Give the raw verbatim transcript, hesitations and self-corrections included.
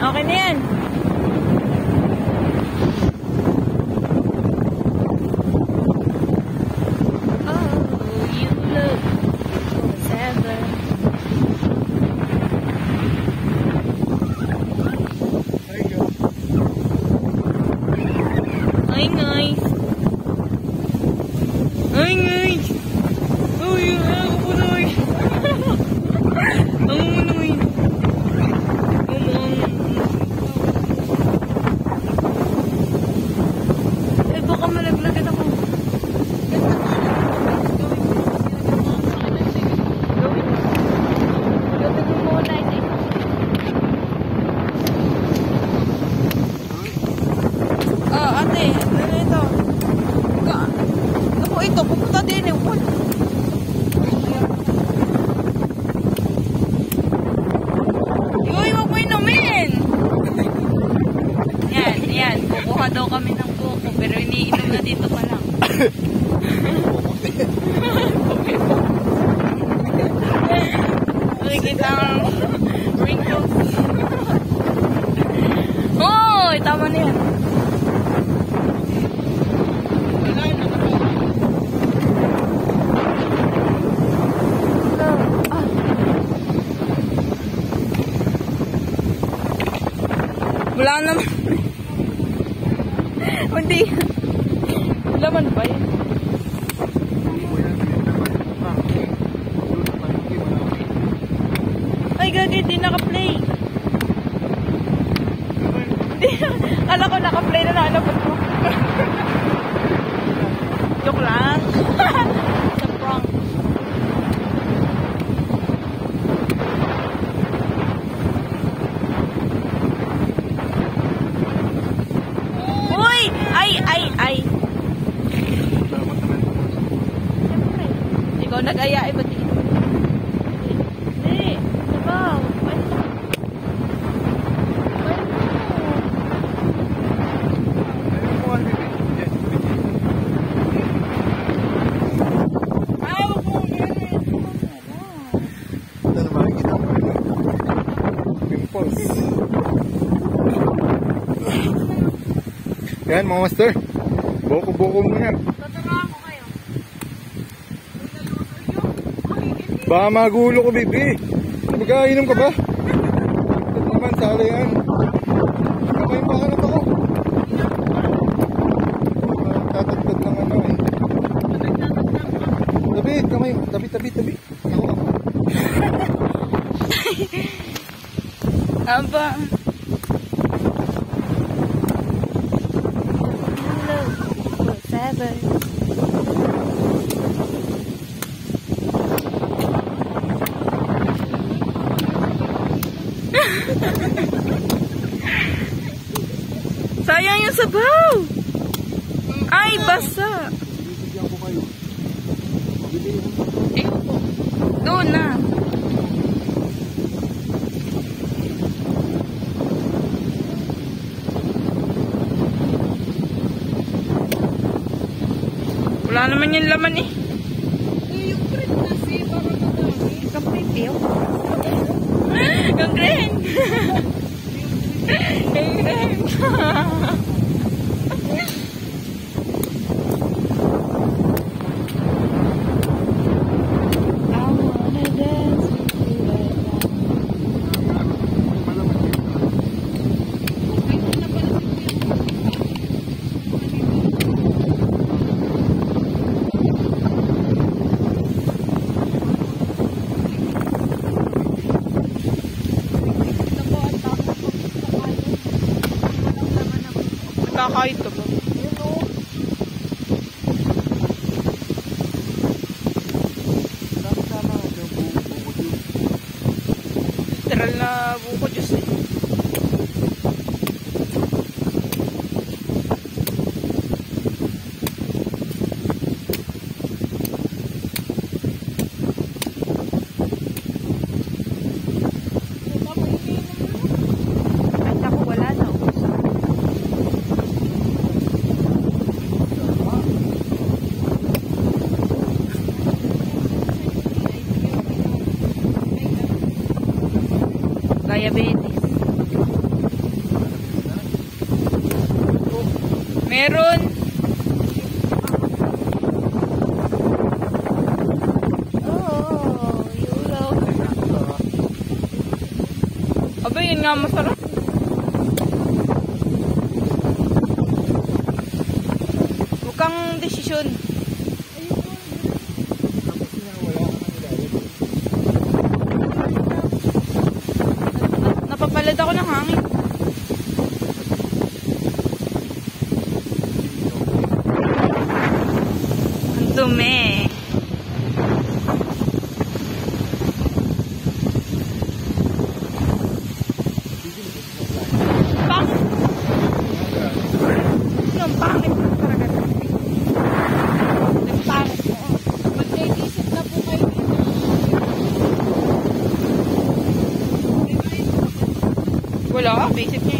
Okay na yan. daw kami ng buko, pero iniinom na dito pa lang. Nakikita ang wrinkles. Hoy! Tama na yan. Wala naman. Hindi. Laman ba yun? Ay, gagi, hindi naka-play. Kala ko naka-play na nalabot mo. Joke lang. Sa prank. Ay, ay, ay. Siyempre. Ikaw nag-aya, eh, ba't hindi? Hindi. Sabaw. Ay. Ay, wag mo. Ito na makikita mo. Pimples. Yan mga master, buko-buko mo yan. Tatangaan ko kayo. Baka magulo ko, baby. Magkainom ka ba? Ito naman, sala yan. Kamay pa ka na pa ko. Tatagtag ng ano eh. Tabi, kamay. Tabi, tabi, tabi. Ako ako. Aba. Seven. Sayang yung sabaw. Ay, basa. Bibigyan ko kayo. Eh, doon na. Wala naman yung laman eh. Yung print kasi, parang madami. Yung print yun. Yung green. Yung green. Kakait ka ba? Yun o. Sama-sama yung buko juice. Literal na buko juice eh. Diabetes. Meron. Oh, you love. Aba, yun nga masarap. Huwag kang desisyon. Napapalad ako ng hangin. Ang dumi. Pang! Ang pangit mo talaga. Ang pangit mo. Mag-isip na po kayo dito. Wala ka, basic